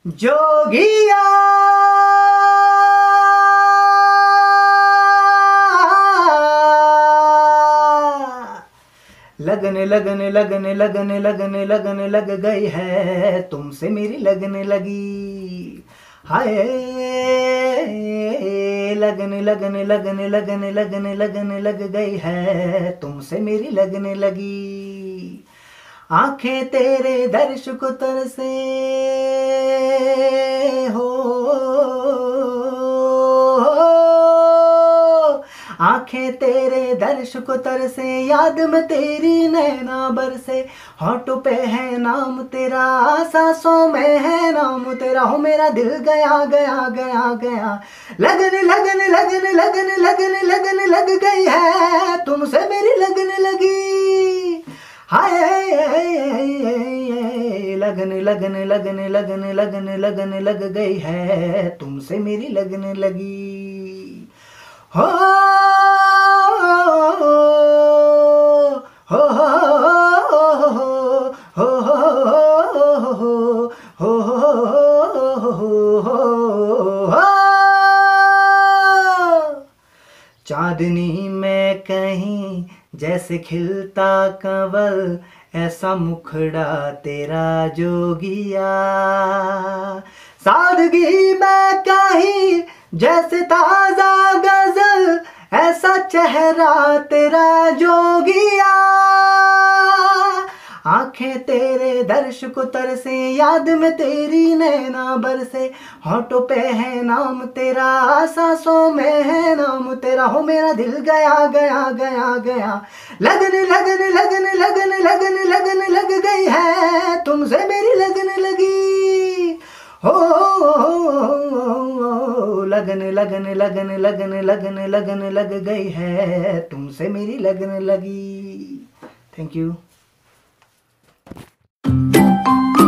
जोगिया लगने लगने लगने लगने लगने लगने लग गई है, तुमसे मेरी लगने लगी। हाय लगने लगने लगने लगने लगने लगने लग गई है, तुमसे मेरी लगने लगी। आंखें तेरे दर्श को तरसे हो, आंखें तेरे दर्श को तरसे, याद में तेरी नैना बरसे। होठों पे है नाम तेरा, सांसों में है नाम तेरा, हो मेरा दिल गया गया गया गया। लगने लगने लगने लगने लगने लगने लग गई है, तुमसे मेरी लगने लगी। हाय लगने लगने लगने लगने लगने लगने लग गई है, तुमसे मेरी लगने लगी। हो हो चांदनी में कहीं जैसे खिलता कंवल, ऐसा मुखड़ा तेरा जोगिया। सादगी में कहीं जैसे ताजा गजल, ऐसा चेहरा तेरा जोगिया। आंखें तेरे दर्श को तरसे, याद में तेरी नैना बरसे। होठों पे है नाम तेरा, सांसों में है नाम तेरा, हो मेरा दिल गया गया गया गया। लगने लगने लगने लगने लगने लगने लग गई है, तुमसे मेरी लगने लगी। हो लगने लगने लगने लगने लगने लगने लग गई है, तुमसे मेरी लगने लगी। Thank you.